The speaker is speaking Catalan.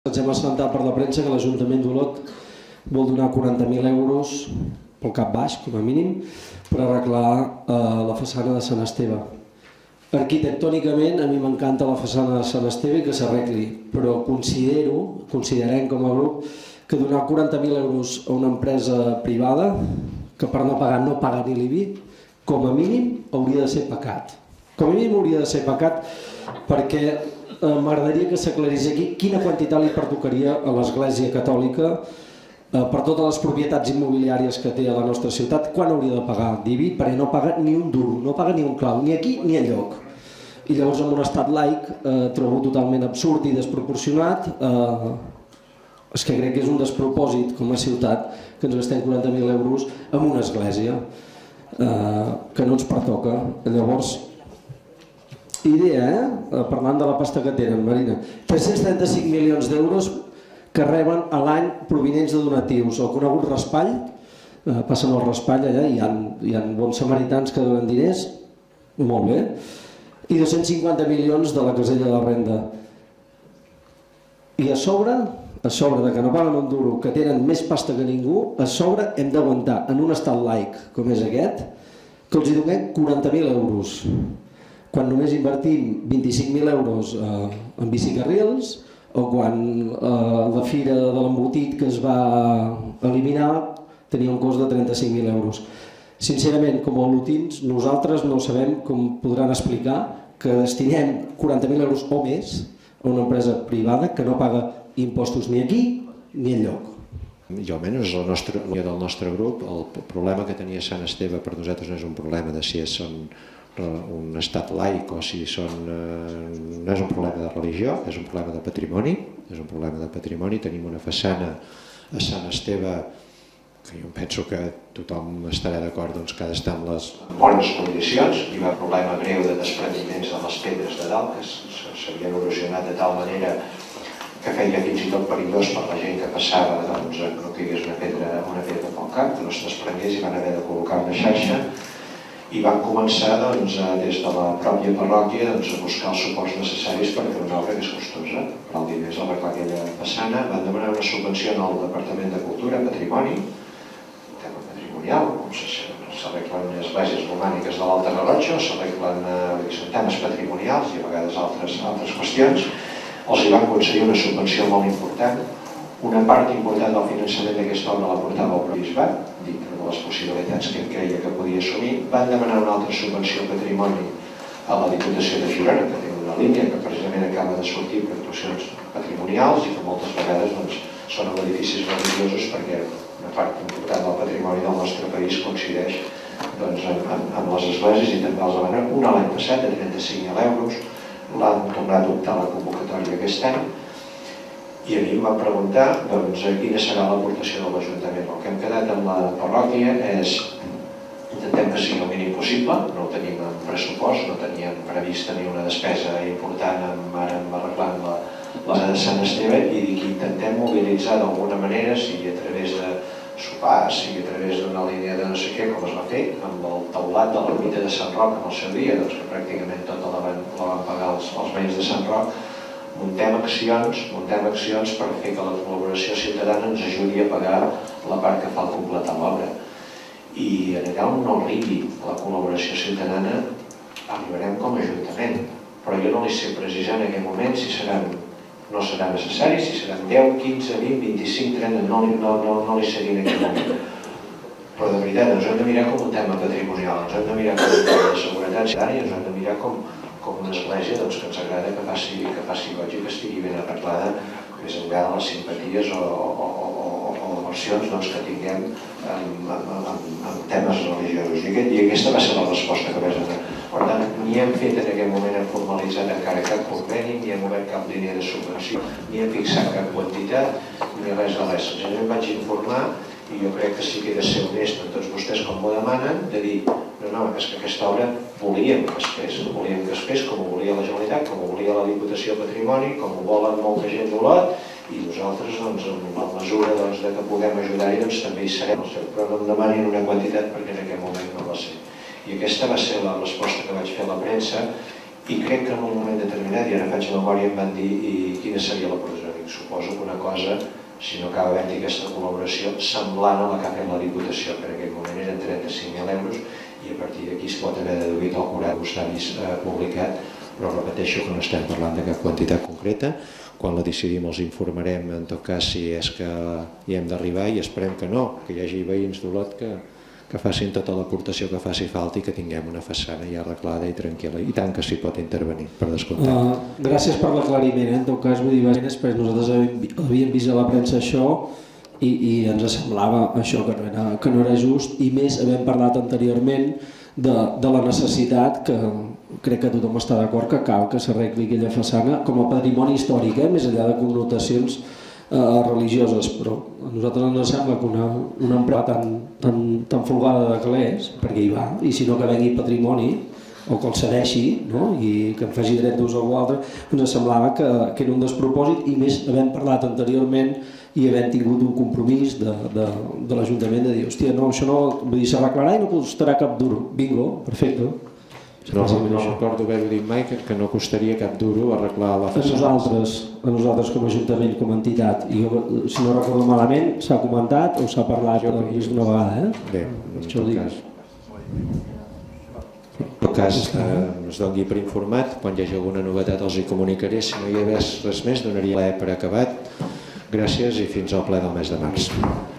Ens hem assabentat per la premsa que l'Ajuntament d'Olot vol donar 40.000 euros pel cap baix, com a mínim, per arreglar la façana de Sant Esteve. Arquitectònicament a mi m'encanta la façana de Sant Esteve i que s'arregli, però considerem com a grup que donar 40.000 euros a una empresa privada que per no paga ni l'IBI, com a mínim hauria de ser pecat. Com a mínim hauria de ser pecat perquè m'agradaria que s'aclarís aquí quina quantitat li pertocaria a l'Església Catòlica per totes les propietats immobiliàries que té a la nostra ciutat, quan hauria de pagar d'IBI, perquè no paga ni un duro, no paga ni un clau, ni aquí ni enlloc. I llavors en un estat laic trobo totalment absurd i desproporcionat, és que crec que és un despropòsit com a ciutat que ens gastem 40.000 euros en una església que no ens pertoca. Llavors, idea, parlant de la pasta que tenen, Marina, 335 milions d'euros que reben a l'any provinents de donatius. El conegut raspall, passen el raspall allà, hi ha bons samaritans que donen diners, molt bé, i 250 milions de la casella de la renda. I a sobre de que no paguen un duro, que tenen més pasta que ningú, a sobre hem d'aguantar en un estat laic com és aquest, que els hi donem 40.000 euros. Quan només invertim 25.000 euros en bicicarrils o quan la fira de l'embotit que es va eliminar tenia un cost de 35.000 euros. Sincerament, com a olotins, nosaltres no sabem com podran explicar que destinem 40.000 euros o més a una empresa privada que no paga impostos ni aquí ni enlloc. Jo almenys del nostre grup, el problema que tenia Sant Esteve per nosaltres no és un problema de si són un estat laic o si no és un problema de religió, és un problema de patrimoni. Tenim una façana a Sant Esteve que jo penso que tothom estarà d'acord que ha d'estar en les bones condicions. Hi va un problema greu de desprendiments de les pedres de dalt que s'havien erosionat de tal manera que feia fins i tot perillós per la gent que passava que no caigués una pedra pel cap, que no es desprengués i van haver de col·locar una xarxa. I van començar des de la pròpia parròquia a buscar els suports necessaris per fer una obra que és costosa. Per als diners a arreglar aquella façana van demanar una subvenció al Departament de Cultura, Patrimoni, tema patrimonial, com s'arreglen esglésies romàniques de l'Alta Garrotxa, s'arreglen temes patrimonials i a vegades altres qüestions. Els hi van concedir una subvenció molt important. Una part important del finançament d'aquesta obra la portava el Bisbat, dintre de les possibilitats que ell creia que podia assumir. Van demanar una altra subvenció patrimoni a la Diputació de Girona, que té una línia que precisament acaba de sortir per actuacions patrimonials i que moltes vegades són en edificis religiosos perquè una part important del patrimoni del nostre país coincideix amb les esglésies i també els demanen una l'any passat de 35.000 euros. L'han tornat a optar a la convocatòria aquest any. I a mi em van preguntar quina serà l'aportació de l'Ajuntament. El que hem quedat amb la parròquia és intentem que sigui el mínim possible, no ho tenim en pressupost, no teníem prevista ni una despesa important arreglant la de Sant Esteve i que intentem mobilitzar d'alguna manera, sigui a través de sopar, sigui a través d'una línia de no sé què, com es va fer amb el teulat de l'ermita de Sant Roc en el seu dia, que pràcticament tota la van pagar els veïns de Sant Roc. Muntem accions per fer que la col·laboració ciutadana ens ajudi a pagar la part que fa al completar l'obra. I allà on no arribi la col·laboració ciutadana arribarem com a Ajuntament, però jo no li sé precisar en aquest moment si no serà necessari, si seran 10, 15, 20, 25, 30, no li sé dir en aquest moment. Però de veritat ens hem de mirar com un tema patrimonial, ens hem de mirar com un tema de seguretat ciutadana i ens hem de mirar com una església que ens agrada que faci goig i que estigui ben arreglada més enllà de les simpaties o versions que tinguem en temes religiosos. I aquesta va ser la resposta que vaig donar. Per tant, ni hem fet en aquest moment, hem formalitzat encara cap conveni, ni hem obert cap línia de subvenció, ni hem fixat cap quantitat, ni res de res. Jo em vaig informar i jo crec que sí que he de ser honest amb tots vostès com m'ho demanen, de dir no, és que aquesta obra volíem que es fes com ho volia la Generalitat, com ho volia la Diputació Patrimoni, com ho volen molta gent d'Olot i nosaltres, en la mesura que puguem ajudar-hi, també hi serem. Però no em demanin una quantitat perquè en aquest moment no va ser. I aquesta va ser la resposta que vaig fer a la premsa i crec que en un moment determinat, i ara faig memòria, em van dir quina seria la procedura. suposo que una cosa, si no acaba havent-hi aquesta col·laboració, semblant a la que ha fet la Diputació, que en aquell moment eren 35.000 euros, i a partir d'aquí es pot haver deduït el curat que està publicat, però repeteixo que no estem parlant de cap quantitat concreta. Quan la decidim els informarem, en tot cas, si és que hi hem d'arribar, i esperem que no, que hi hagi veïns d'Olot que facin tota l'aportació que faci falta i que tinguem una façana ja arreglada i tranquil·la, i tant que s'hi pot intervenir, per descomptat. Gràcies per l'aclariment, en tot cas, vull dir, després nosaltres havíem vist a la premsa això i ens semblava això que no era just, i més havent parlat anteriorment de la necessitat, que crec que tothom està d'acord, que cal que s'arregli aquella façana com a patrimoni històric, més enllà de connotacions religioses, però a nosaltres ens sembla que una empresa tan folgada de calés, perquè hi va, i si no que vengui patrimoni o que el cedeixi, i que en faci dret d'ús a algú altre, ens semblava que era un despropòsit, i més havent parlat anteriorment i havent tingut un compromís de l'Ajuntament de dir, hòstia, no, això no, vull dir, s'arreglarà i no costarà cap duro. Bingo, perfecte. No recordo haver-ho dit mai, que no costaria cap duro arreglar la façana. A nosaltres com a Ajuntament, com a entitat, i si no recordo malament, s'ha comentat o s'ha parlat més d'una vegada. Bé, en tot cas, es doni per informat, quan hi hagi alguna novetat els hi comunicaré, si no hi hagués res més donaria ple per acabat. Gràcies i fins al ple del mes de març.